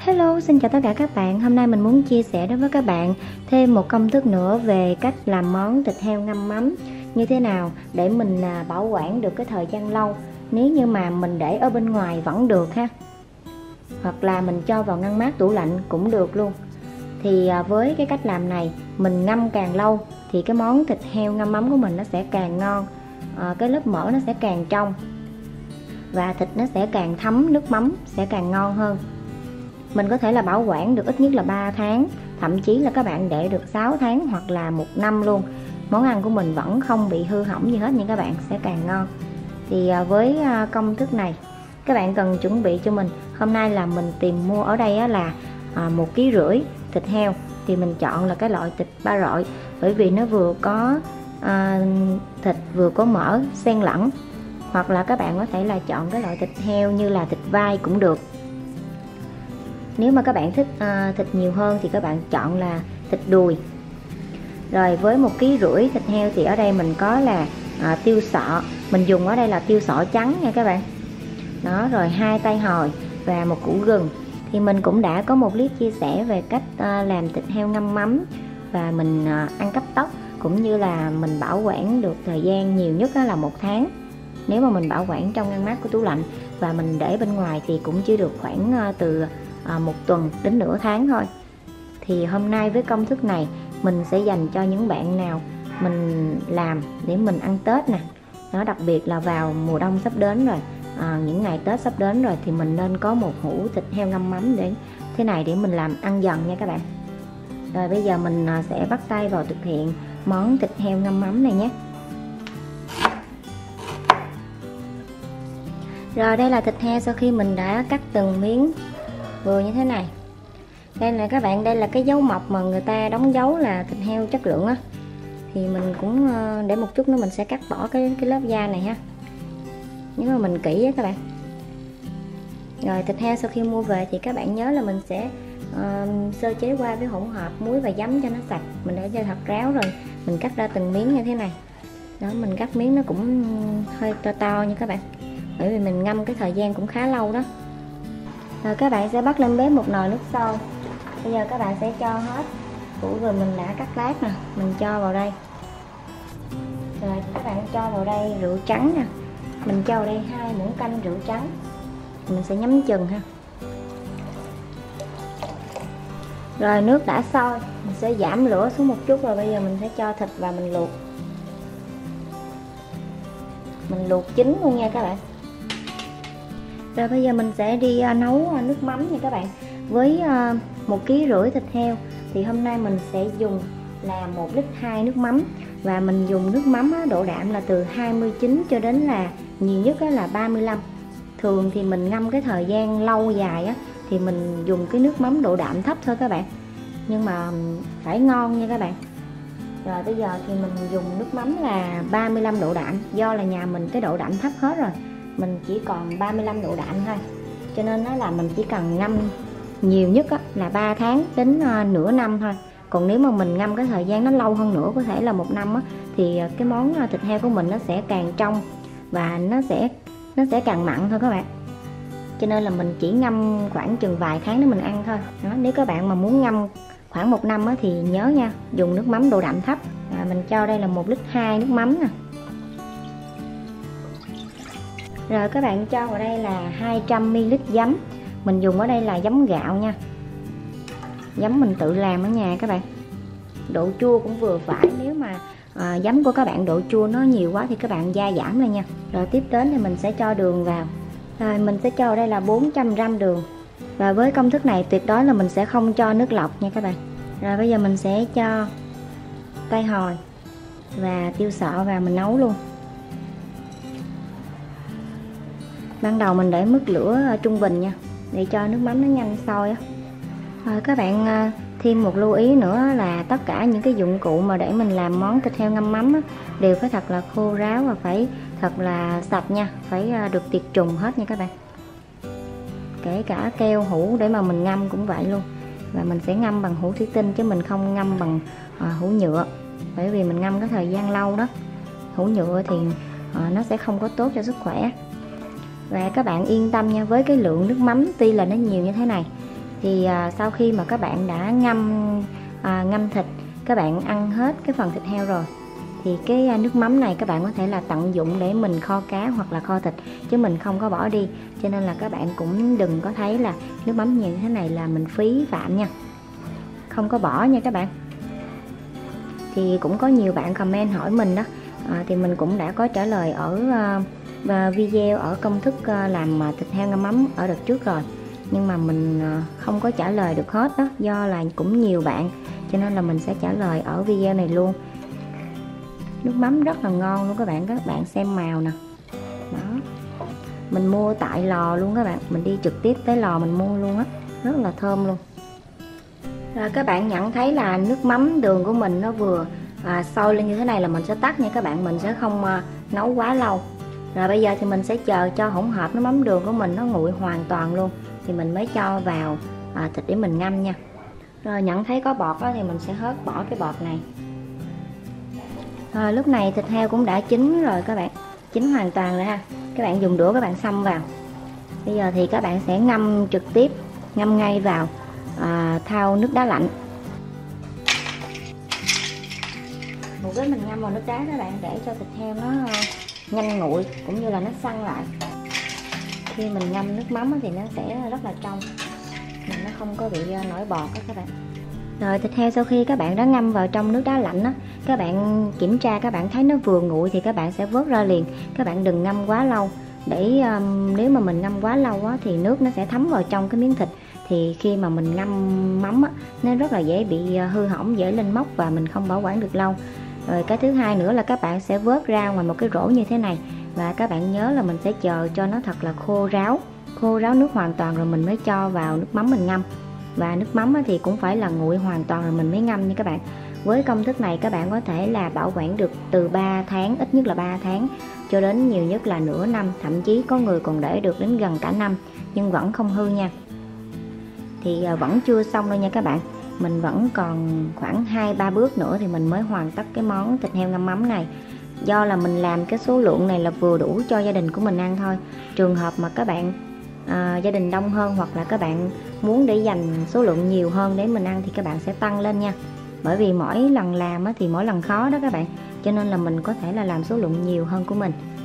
Hello, xin chào tất cả các bạn. Hôm nay mình muốn chia sẻ đối với các bạn thêm một công thức nữa về cách làm món thịt heo ngâm mắm như thế nào để mình bảo quản được cái thời gian lâu. Nếu như mà mình để ở bên ngoài vẫn được ha, hoặc là mình cho vào ngăn mát tủ lạnh cũng được luôn. Thì với cái cách làm này, mình ngâm càng lâu thì cái món thịt heo ngâm mắm của mình nó sẽ càng ngon, cái lớp mỡ nó sẽ càng trong và thịt nó sẽ càng thấm nước mắm, sẽ càng ngon hơn. Mình có thể là bảo quản được ít nhất là 3 tháng, thậm chí là các bạn để được 6 tháng hoặc là 1 năm luôn. Món ăn của mình vẫn không bị hư hỏng gì hết nha các bạn, sẽ càng ngon. Thì với công thức này, các bạn cần chuẩn bị cho mình. Hôm nay là mình tìm mua ở đây là 1,5 kg thịt heo. Thì mình chọn là cái loại thịt ba rọi, bởi vì nó vừa có thịt vừa có mỡ xen lẫn. Hoặc là các bạn có thể là chọn cái loại thịt heo như là thịt vai cũng được. Nếu mà các bạn thích thịt nhiều hơn thì các bạn chọn là thịt đùi. Rồi với 1,5 kg thịt heo thì ở đây mình có là tiêu sọ. Mình dùng ở đây là tiêu sọ trắng nha các bạn. Đó, rồi 2 tay hồi và 1 củ gừng. Thì mình cũng đã có một clip chia sẻ về cách làm thịt heo ngâm mắm và mình ăn cấp tốc, cũng như là mình bảo quản được thời gian nhiều nhất là 1 tháng. Nếu mà mình bảo quản trong ngăn mát của tủ lạnh và mình để bên ngoài thì cũng chỉ được khoảng từ 1 tuần đến nửa tháng thôi. Thì hôm nay với công thức này mình sẽ dành cho những bạn nào mình làm để mình ăn Tết nè. Nó đặc biệt là vào mùa đông sắp đến rồi, những ngày Tết sắp đến rồi thì mình nên có một hũ thịt heo ngâm mắm để thế này để mình làm ăn dần nha các bạn. Rồi bây giờ mình sẽ bắt tay vào thực hiện món thịt heo ngâm mắm này nhé. Rồi đây là thịt heo sau khi mình đã cắt từng miếng vừa như thế này. Đây là các bạn, đây là cái dấu mộc mà người ta đóng dấu là thịt heo chất lượng á. Thì mình cũng để một chút nữa mình sẽ cắt bỏ cái lớp da này ha. Nếu mà mình kỹ á các bạn. Rồi thịt heo sau khi mua về thì các bạn nhớ là mình sẽ sơ chế qua với hỗn hợp muối và giấm cho nó sạch. Mình để cho thật ráo rồi mình cắt ra từng miếng như thế này. Đó, mình cắt miếng nó cũng hơi to to nha các bạn, bởi vì mình ngâm cái thời gian cũng khá lâu đó. Rồi các bạn sẽ bắt lên bếp một nồi nước sôi. Bây giờ các bạn sẽ cho hết củ gừng mình đã cắt lát nè, mình cho vào đây. Rồi các bạn cho vào đây rượu trắng nè, mình cho vào đây 2 muỗng canh rượu trắng. Mình sẽ nhắm chừng ha. Rồi nước đã sôi, mình sẽ giảm lửa xuống một chút. Rồi bây giờ mình sẽ cho thịt vào mình luộc. Mình luộc chín luôn nha các bạn. Rồi bây giờ mình sẽ đi nấu nước mắm nha các bạn. Với 1,5 kg thịt heo thì hôm nay mình sẽ dùng là 1,2 lít nước mắm. Và mình dùng nước mắm độ đạm là từ 29 cho đến là nhiều nhất là 35. Thường thì mình ngâm cái thời gian lâu dài thì mình dùng cái nước mắm độ đạm thấp thôi các bạn. Nhưng mà phải ngon nha các bạn. Rồi bây giờ thì mình dùng nước mắm là 35 độ đạm. Do là nhà mình cái độ đạm thấp hết rồi, mình chỉ còn 35 độ đạm thôi. Cho nên nó là mình chỉ cần ngâm nhiều nhất là 3 tháng đến nửa năm thôi. Còn nếu mà mình ngâm cái thời gian nó lâu hơn nữa, có thể là 1 năm thì cái món thịt heo của mình nó sẽ càng trong và nó sẽ càng mặn thôi các bạn. Cho nên là mình chỉ ngâm khoảng chừng vài tháng để mình ăn thôi. Đó, nếu các bạn mà muốn ngâm khoảng 1 năm thì nhớ nha, dùng nước mắm độ đạm thấp. Mình cho đây là 1,2 lít nước mắm nè. Rồi các bạn cho vào đây là 200 ml giấm. Mình dùng ở đây là giấm gạo nha. Giấm mình tự làm ở nhà các bạn. Độ chua cũng vừa phải. Nếu mà giấm của các bạn độ chua nó nhiều quá thì các bạn gia giảm lên nha. Rồi tiếp đến thì mình sẽ cho đường vào. Rồi mình sẽ cho ở đây là 400g đường. Và với công thức này tuyệt đối là mình sẽ không cho nước lọc nha các bạn. Rồi bây giờ mình sẽ cho tay hồi và tiêu sọ vào mình nấu luôn. Ban đầu mình để mức lửa trung bình nha, để cho nước mắm nó nhanh sôi á. Rồi các bạn thêm một lưu ý nữa là tất cả những cái dụng cụ mà để mình làm món thịt heo ngâm mắm đều phải thật là khô ráo và phải thật là sạch nha, phải được tiệt trùng hết nha các bạn. Kể cả keo hũ để mà mình ngâm cũng vậy luôn. Và mình sẽ ngâm bằng hũ thủy tinh chứ mình không ngâm bằng hũ nhựa, bởi vì mình ngâm cái thời gian lâu đó. Hũ nhựa thì nó sẽ không có tốt cho sức khỏe. Và các bạn yên tâm nha, với cái lượng nước mắm tuy là nó nhiều như thế này Thì sau khi mà các bạn đã ngâm thịt, các bạn ăn hết cái phần thịt heo rồi, thì cái nước mắm này các bạn có thể là tận dụng để mình kho cá hoặc là kho thịt, chứ mình không có bỏ đi. Cho nên là các bạn cũng đừng có thấy là nước mắm như thế này là mình phí phạm nha, không có bỏ nha các bạn. Thì cũng có nhiều bạn comment hỏi mình đó, thì mình cũng đã có trả lời ở video ở công thức làm thịt heo ngâm mắm ở đợt trước rồi, nhưng mà mình không có trả lời được hết đó, do là cũng nhiều bạn, cho nên là mình sẽ trả lời ở video này luôn. Nước mắm rất là ngon luôn các bạn xem màu nè đó, mình mua tại lò luôn các bạn, mình đi trực tiếp tới lò mình mua luôn á, rất là thơm luôn. Rồi các bạn nhận thấy là nước mắm đường của mình nó vừa sôi lên như thế này là mình sẽ tắt nha các bạn, mình sẽ không nấu quá lâu. Rồi bây giờ thì mình sẽ chờ cho hỗn hợp nước mắm đường của mình nó nguội hoàn toàn luôn, thì mình mới cho vào thịt để mình ngâm nha. Rồi nhận thấy có bọt đó thì mình sẽ hớt bỏ cái bọt này. Lúc này thịt heo cũng đã chín rồi các bạn, chín hoàn toàn rồi ha. Các bạn dùng đũa các bạn xông vào. Bây giờ thì các bạn sẽ ngâm trực tiếp, ngâm ngay vào thau nước đá lạnh. Mục đích mình ngâm vào nước đá các bạn để cho thịt heo nó nhanh nguội cũng như là nó săn lại. Khi mình ngâm nước mắm thì nó sẽ rất là trong, nó không có bị nổi bọt đó các bạn. Rồi thịt heo sau khi các bạn đã ngâm vào trong nước đá lạnh á, các bạn kiểm tra các bạn thấy nó vừa nguội thì các bạn sẽ vớt ra liền. Các bạn đừng ngâm quá lâu, để nếu mà mình ngâm quá lâu á, thì nước nó sẽ thấm vào trong cái miếng thịt, thì khi mà mình ngâm mắm á, nó rất là dễ bị hư hỏng, dễ lên mốc và mình không bảo quản được lâu. Rồi cái thứ hai nữa là các bạn sẽ vớt ra ngoài một cái rổ như thế này, và các bạn nhớ là mình sẽ chờ cho nó thật là khô ráo nước hoàn toàn rồi mình mới cho vào nước mắm mình ngâm. Và nước mắm thì cũng phải là nguội hoàn toàn rồi mình mới ngâm nha các bạn. Với công thức này các bạn có thể là bảo quản được từ 3 tháng, ít nhất là 3 tháng cho đến nhiều nhất là nửa năm, thậm chí có người còn để được đến gần cả năm nhưng vẫn không hư nha. Thì vẫn chưa xong đâu nha các bạn, mình vẫn còn khoảng 2-3 bước nữa thì mình mới hoàn tất cái món thịt heo ngâm mắm này. Do là mình làm cái số lượng này là vừa đủ cho gia đình của mình ăn thôi. Trường hợp mà các bạn gia đình đông hơn hoặc là các bạn muốn để dành số lượng nhiều hơn để mình ăn thì các bạn sẽ tăng lên nha. Bởi vì mỗi lần làm thì mỗi lần khó đó các bạn, cho nên là mình có thể là làm số lượng nhiều hơn của mình.